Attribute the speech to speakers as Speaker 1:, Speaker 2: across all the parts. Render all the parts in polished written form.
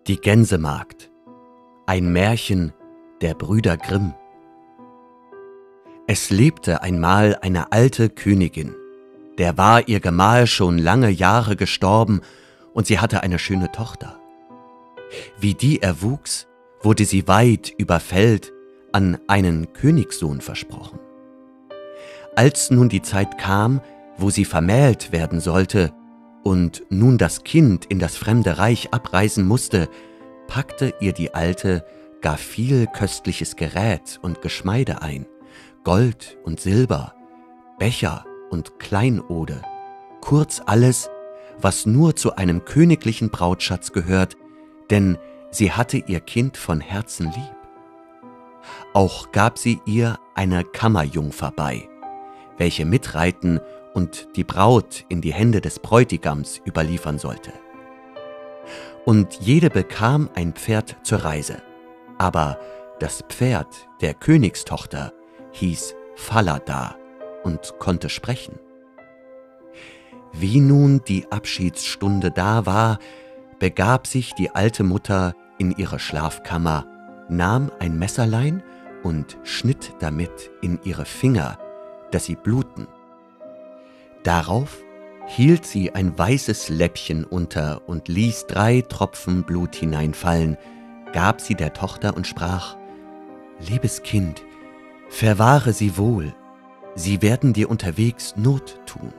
Speaker 1: Die Gänsemagd. Ein Märchen der Brüder Grimm. Es lebte einmal eine alte Königin. Der war ihr Gemahl schon lange Jahre gestorben und sie hatte eine schöne Tochter. Wie die erwuchs, wurde sie weit über Feld an einen Königssohn versprochen. Als nun die Zeit kam, wo sie vermählt werden sollte und nun das Kind in das fremde Reich abreisen musste, packte ihr die Alte gar viel köstliches Gerät und Geschmeide ein, Gold und Silber, Becher und Kleinode, kurz alles, was nur zu einem königlichen Brautschatz gehört, denn sie hatte ihr Kind von Herzen lieb. Auch gab sie ihr eine Kammerjungfer bei, welche mitreiten und die Braut in die Hände des Bräutigams überliefern sollte. Und jede bekam ein Pferd zur Reise, aber das Pferd der Königstochter hieß Falada und konnte sprechen. Wie nun die Abschiedsstunde da war, begab sich die alte Mutter in ihre Schlafkammer, nahm ein Messerlein und schnitt damit in ihre Finger, dass sie bluten. Darauf hielt sie ein weißes Läppchen unter und ließ 3 Tropfen Blut hineinfallen, gab sie der Tochter und sprach: »Liebes Kind, verwahre sie wohl, sie werden dir unterwegs Not tun.«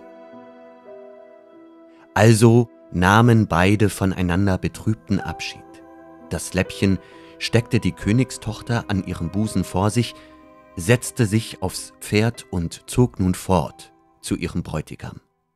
Speaker 1: Also nahmen beide voneinander betrübten Abschied. Das Läppchen steckte die Königstochter an ihrem Busen vor sich, setzte sich aufs Pferd und zog nun fort zu ihrem Bräutigam.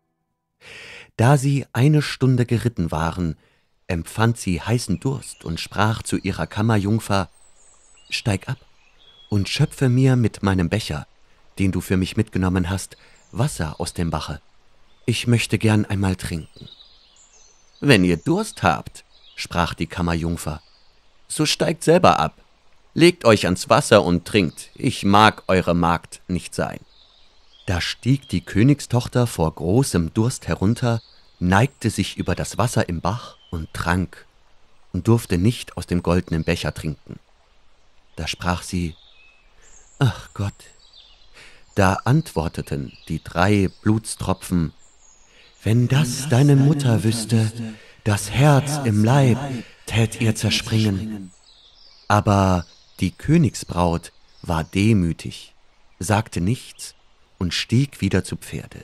Speaker 1: Da sie eine Stunde geritten waren, empfand sie heißen Durst und sprach zu ihrer Kammerjungfer: »Steig ab und schöpfe mir mit meinem Becher, den du für mich mitgenommen hast, Wasser aus dem Bache. Ich möchte gern einmal trinken.« »Wenn ihr Durst habt«, sprach die Kammerjungfer, »so steigt selber ab, legt euch ans Wasser und trinkt, ich mag eure Magd nicht sein.« Da stieg die Königstochter vor großem Durst herunter, neigte sich über das Wasser im Bach und trank und durfte nicht aus dem goldenen Becher trinken. Da sprach sie: »Ach Gott!« Da antworteten die 3 Blutstropfen: »Wenn das deine Mutter wüsste, das Herz im Leib tät ihr zerspringen.« Aber die Königsbraut war demütig, sagte nichts und stieg wieder zu Pferde.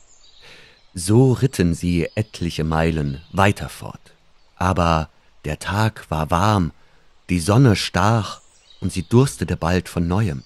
Speaker 1: So ritten sie etliche Meilen weiter fort. Aber der Tag war warm, die Sonne stach und sie durstete bald von neuem.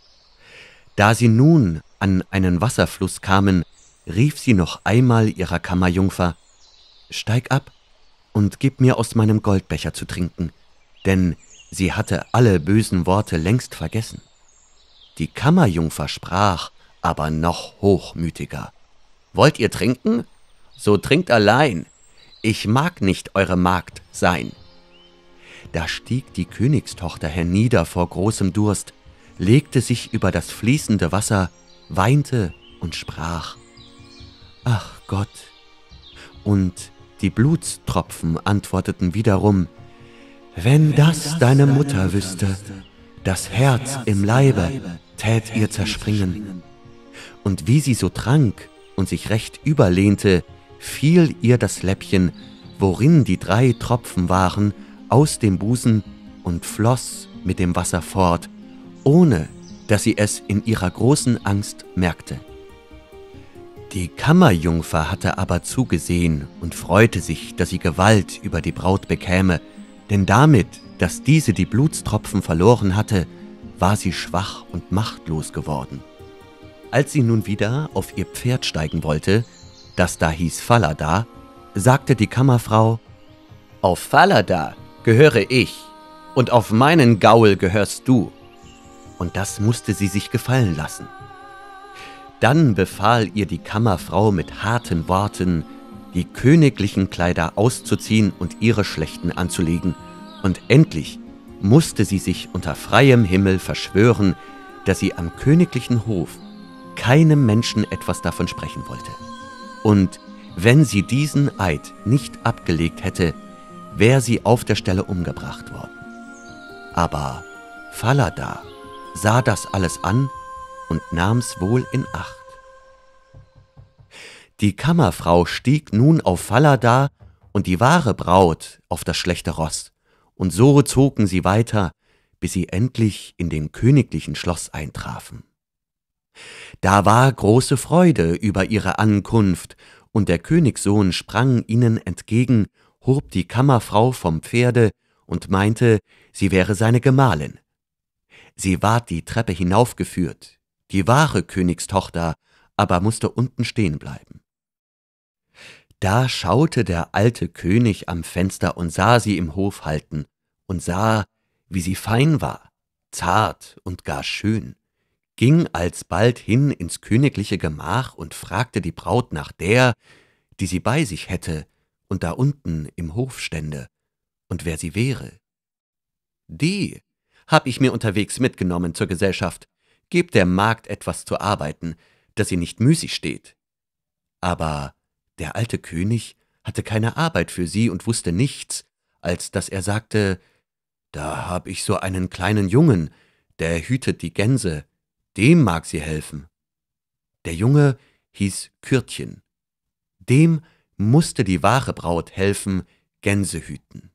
Speaker 1: Da sie nun an einen Wasserfluss kamen, rief sie noch einmal ihrer Kammerjungfer: »Steig ab und gib mir aus meinem Goldbecher zu trinken«, denn sie hatte alle bösen Worte längst vergessen. Die Kammerjungfer sprach aber noch hochmütiger: »Wollt ihr trinken? So trinkt allein, ich mag nicht eure Magd sein.« Da stieg die Königstochter hernieder vor großem Durst, legte sich über das fließende Wasser, weinte und sprach: »Ach Gott!« Und die Blutstropfen antworteten wiederum: »Wenn das deine Mutter wüsste, das Herz im Leibe tät ihr zerspringen.« Und wie sie so trank und sich recht überlehnte, fiel ihr das Läppchen, worin die 3 Tropfen waren, aus dem Busen und floss mit dem Wasser fort, ohne dass sie es in ihrer großen Angst merkte. Die Kammerjungfer hatte aber zugesehen und freute sich, dass sie Gewalt über die Braut bekäme, denn damit, dass diese die Blutstropfen verloren hatte, war sie schwach und machtlos geworden. Als sie nun wieder auf ihr Pferd steigen wollte, das da hieß Falada, sagte die Kammerfrau: »Auf Falada gehöre ich, und auf meinen Gaul gehörst du.« Und das musste sie sich gefallen lassen. Dann befahl ihr die Kammerfrau mit harten Worten, die königlichen Kleider auszuziehen und ihre schlechten anzulegen, und endlich musste sie sich unter freiem Himmel verschwören, dass sie am königlichen Hof keinem Menschen etwas davon sprechen wollte. Und wenn sie diesen Eid nicht abgelegt hätte, wär sie auf der Stelle umgebracht worden. Aber Falada sah das alles an und nahm's wohl in Acht. Die Kammerfrau stieg nun auf Falada und die wahre Braut auf das schlechte Ross, und so zogen sie weiter, bis sie endlich in dem königlichen Schloss eintrafen. Da war große Freude über ihre Ankunft, und der Königssohn sprang ihnen entgegen, hob die Kammerfrau vom Pferde und meinte, sie wäre seine Gemahlin. Sie ward die Treppe hinaufgeführt, die wahre Königstochter aber mußte unten stehen bleiben. Da schaute der alte König am Fenster und sah sie im Hof halten und sah, wie sie fein war, zart und gar schön, ging alsbald hin ins königliche Gemach und fragte die Braut nach der, die sie bei sich hätte und da unten im Hof stände, und wer sie wäre. »Die hab ich mir unterwegs mitgenommen zur Gesellschaft. Gebt der Magd etwas zu arbeiten, dass sie nicht müßig steht.« Aber der alte König hatte keine Arbeit für sie und wusste nichts, als dass er sagte, »Da hab ich so einen kleinen Jungen, der hütet die Gänse, dem mag sie helfen.« Der Junge hieß Kürtchen. Dem mußte die wahre Braut helfen, Gänse hüten.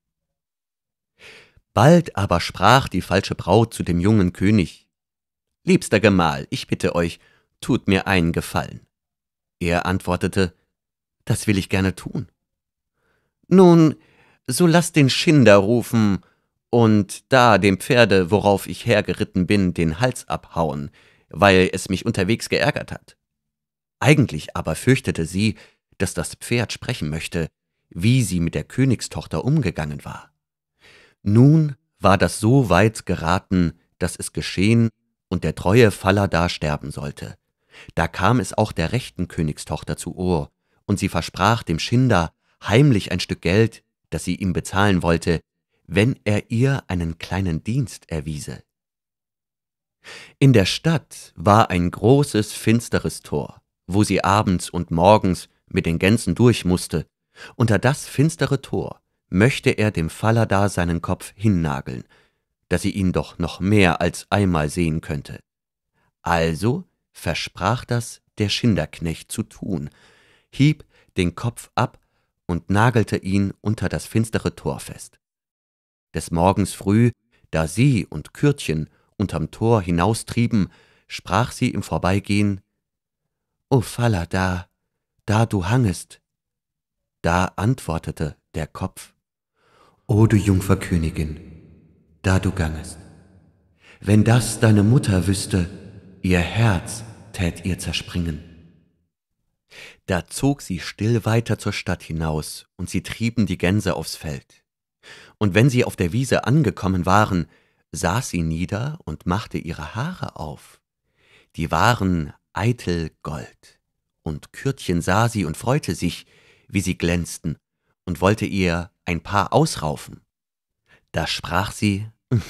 Speaker 1: Bald aber sprach die falsche Braut zu dem jungen König, »Liebster Gemahl, ich bitte euch, tut mir einen Gefallen.« Er antwortete, »Das will ich gerne tun.« »Nun, so lasst den Schinder rufen und da dem Pferde, worauf ich hergeritten bin, den Hals abhauen, weil es mich unterwegs geärgert hat.« Eigentlich aber fürchtete sie, dass das Pferd sprechen möchte, wie sie mit der Königstochter umgegangen war. Nun war das so weit geraten, dass es geschehen und der treue Falada sterben sollte. Da kam es auch der rechten Königstochter zu Ohr, und sie versprach dem Schinder heimlich ein Stück Geld, das sie ihm bezahlen wollte, wenn er ihr einen kleinen Dienst erwiese. In der Stadt war ein großes, finsteres Tor, wo sie abends und morgens mit den Gänsen durch mußte. Unter das finstere Tor möchte er dem Falada seinen Kopf hinnageln, dass sie ihn doch noch mehr als einmal sehen könnte. Also versprach das der Schinderknecht zu tun, hieb den Kopf ab und nagelte ihn unter das finstere Tor fest. Des Morgens früh, da sie und Kürtchen unterm Tor hinaustrieben, sprach sie im Vorbeigehen, »O Falada, da du hangest.« Da antwortete der Kopf, »O du Jungfer Königin, da du gangest. Wenn das deine Mutter wüsste, ihr Herz tät ihr zerspringen.« Da zog sie still weiter zur Stadt hinaus, und sie trieben die Gänse aufs Feld. Und wenn sie auf der Wiese angekommen waren, saß sie nieder und machte ihre Haare auf. Die waren eitel Gold, und Kürtchen sah sie und freute sich, wie sie glänzten, und wollte ihr ein Paar ausraufen. Da sprach sie,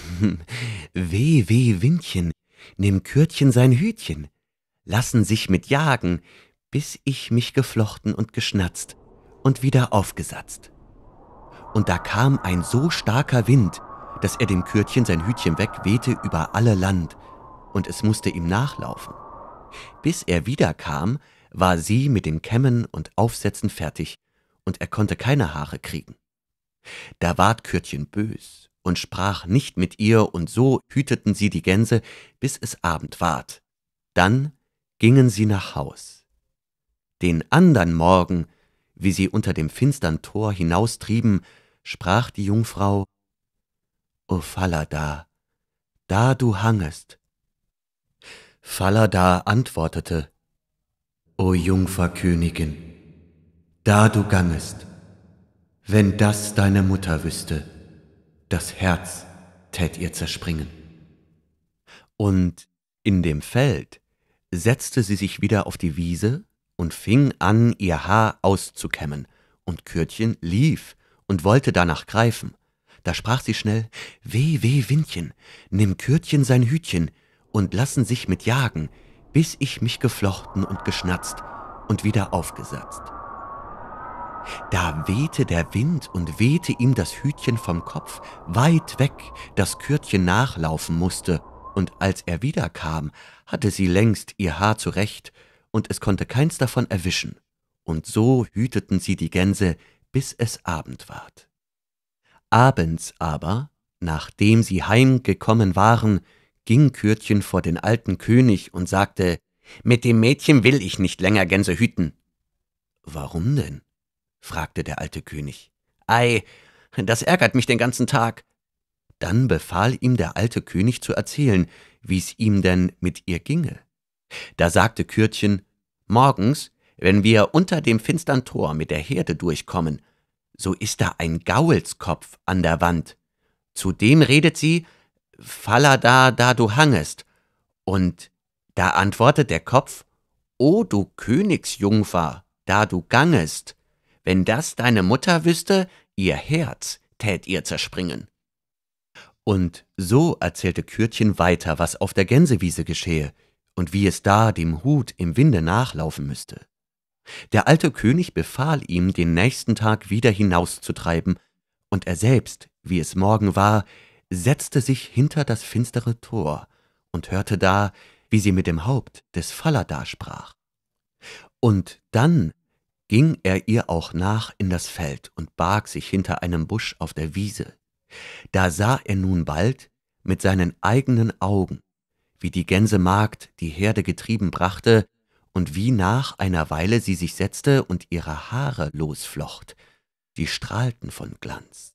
Speaker 1: »Weh, weh, Windchen, nimm Kürtchen sein Hütchen, lassen sich mit jagen, bis ich mich geflochten und geschnatzt und wieder aufgesatzt.« Und da kam ein so starker Wind, dass er dem Kürtchen sein Hütchen wegwehte über alle Land, und es mußte ihm nachlaufen. Bis er wiederkam, war sie mit dem Kämmen und Aufsetzen fertig, und er konnte keine Haare kriegen. Da ward Kürtchen bös und sprach nicht mit ihr, und so hüteten sie die Gänse, bis es Abend ward. Dann gingen sie nach Haus. Den andern Morgen, wie sie unter dem finstern Tor hinaustrieben, sprach die Jungfrau, »O Falada, da du hangest.« Falada antwortete, »O Jungfer Königin, da du gangest, wenn das deine Mutter wüsste, das Herz tät ihr zerspringen.« Und in dem Feld setzte sie sich wieder auf die Wiese und fing an, ihr Haar auszukämmen, und Kürtchen lief und wollte danach greifen. Da sprach sie schnell, »Weh, weh, Windchen, nimm Kürtchen sein Hütchen und lassen sich mit jagen, bis ich mich geflochten und geschnatzt und wieder aufgesatzt.« Da wehte der Wind und wehte ihm das Hütchen vom Kopf, weit weg, dass Kürtchen nachlaufen musste, und als er wiederkam, hatte sie längst ihr Haar zurecht, und es konnte keins davon erwischen, und so hüteten sie die Gänse, bis es Abend ward. Abends aber, nachdem sie heimgekommen waren, ging Kürtchen vor den alten König und sagte, »Mit dem Mädchen will ich nicht länger Gänse hüten.« »Warum denn?« fragte der alte König. »Ei, das ärgert mich den ganzen Tag.« Dann befahl ihm der alte König zu erzählen, wie's ihm denn mit ihr ginge. Da sagte Kürtchen, »Morgens, wenn wir unter dem finstern Tor mit der Herde durchkommen, so ist da ein Gaulskopf an der Wand. Zu dem redet sie, »Fallada, da du hangest«, und da antwortet der Kopf, »O du Königsjungfer, da du gangest, wenn das deine Mutter wüsste, ihr Herz tät ihr zerspringen.« Und so erzählte Kürtchen weiter, was auf der Gänsewiese geschehe und wie es da dem Hut im Winde nachlaufen müsste. Der alte König befahl ihm, den nächsten Tag wieder hinauszutreiben, und er selbst, wie es Morgen war, setzte sich hinter das finstere Tor und hörte da, wie sie mit dem Haupt des Fallada sprach. Und dann ging er ihr auch nach in das Feld und barg sich hinter einem Busch auf der Wiese. Da sah er nun bald mit seinen eigenen Augen, wie die Gänsemagd die Herde getrieben brachte und wie nach einer Weile sie sich setzte und ihre Haare losflocht, die strahlten von Glanz.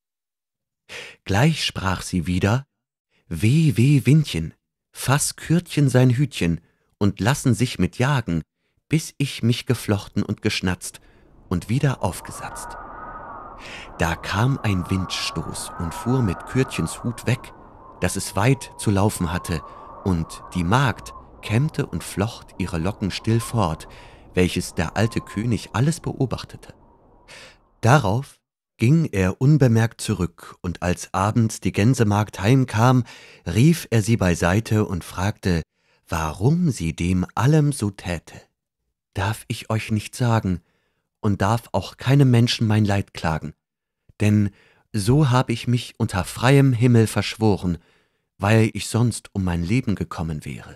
Speaker 1: Gleich sprach sie wieder, »Weh, weh, Windchen, faß Kürtchen sein Hütchen und lassen sich mit jagen, bis ich mich geflochten und geschnatzt und wieder aufgesatzt.« Da kam ein Windstoß und fuhr mit Kürtchens Hut weg, dass es weit zu laufen hatte, und die Magd kämmte und flocht ihre Locken still fort, welches der alte König alles beobachtete. Darauf ging er unbemerkt zurück, und als abends die Gänsemagd heimkam, rief er sie beiseite und fragte, warum sie dem allem so täte. »Darf ich euch nicht sagen und darf auch keinem Menschen mein Leid klagen, denn so hab ich mich unter freiem Himmel verschworen, weil ich sonst um mein Leben gekommen wäre.«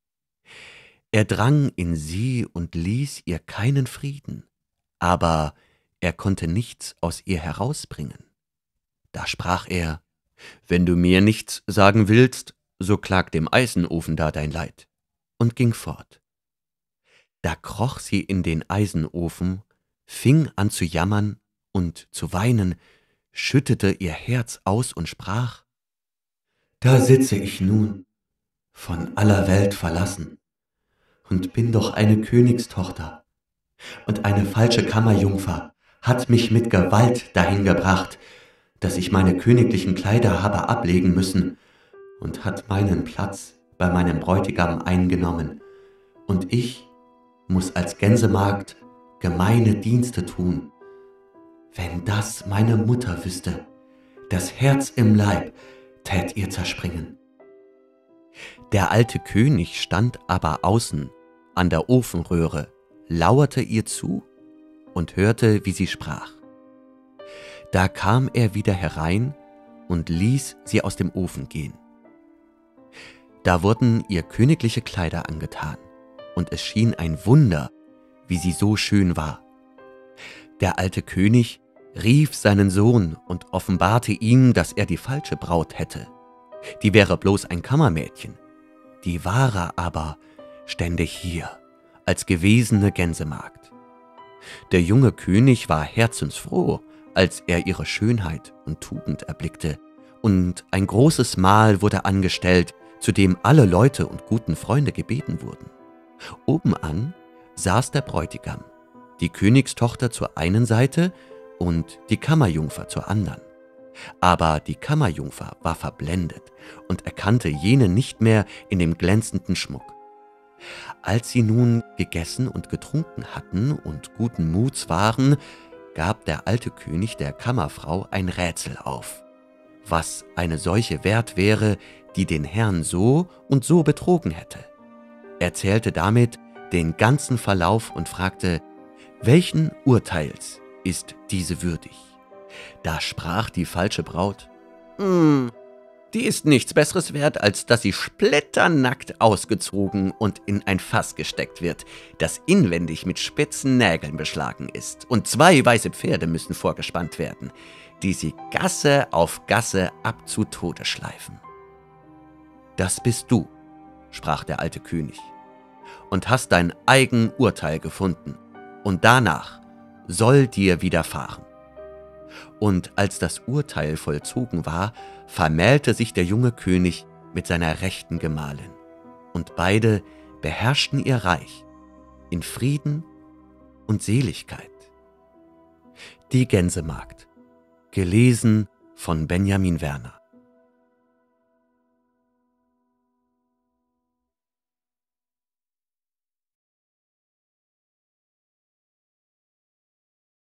Speaker 1: Er drang in sie und ließ ihr keinen Frieden, aber er konnte nichts aus ihr herausbringen. Da sprach er, »Wenn du mir nichts sagen willst, so klag dem Eisenofen da dein Leid«, und ging fort. Da kroch sie in den Eisenofen, fing an zu jammern und zu weinen, schüttete ihr Herz aus und sprach, »Da sitze ich nun, von aller Welt verlassen, und bin doch eine Königstochter, und eine falsche Kammerjungfer hat mich mit Gewalt dahin gebracht, dass ich meine königlichen Kleider habe ablegen müssen, und hat meinen Platz bei meinem Bräutigam eingenommen, und ich muß als Gänsemagd gemeine Dienste tun. Wenn das meine Mutter wüsste, das Herz im Leib tät ihr zerspringen.« Der alte König stand aber außen an der Ofenröhre, lauerte ihr zu und hörte, wie sie sprach. Da kam er wieder herein und ließ sie aus dem Ofen gehen. Da wurden ihr königliche Kleider angetan, und es schien ein Wunder, wie sie so schön war. Der alte König rief seinen Sohn und offenbarte ihm, dass er die falsche Braut hätte. Die wäre bloß ein Kammermädchen. Die wahre aber stände hier, als gewesene Gänsemagd. Der junge König war herzensfroh, als er ihre Schönheit und Tugend erblickte, und ein großes Mahl wurde angestellt, zu dem alle Leute und guten Freunde gebeten wurden. Obenan saß der Bräutigam, die Königstochter zur einen Seite und die Kammerjungfer zur anderen. Aber die Kammerjungfer war verblendet und erkannte jene nicht mehr in dem glänzenden Schmuck. Als sie nun gegessen und getrunken hatten und guten Muts waren, gab der alte König der Kammerfrau ein Rätsel auf, was eine solche wert wäre, die den Herrn so und so betrogen hätte. Er zählte damit den ganzen Verlauf und fragte, welchen Urteils ist diese würdig. Da sprach die falsche Braut: Die ist nichts Besseres wert, als dass sie splitternackt ausgezogen und in ein Fass gesteckt wird, das inwendig mit spitzen Nägeln beschlagen ist, und 2 weiße Pferde müssen vorgespannt werden, die sie Gasse auf Gasse ab zu Tode schleifen. »Das bist du«, sprach der alte König, »und hast dein eigen Urteil gefunden, und danach soll dir widerfahren.« Und als das Urteil vollzogen war, vermählte sich der junge König mit seiner rechten Gemahlin, und beide beherrschten ihr Reich in Frieden und Seligkeit. Die Gänsemagd, gelesen von Benjamin Werner.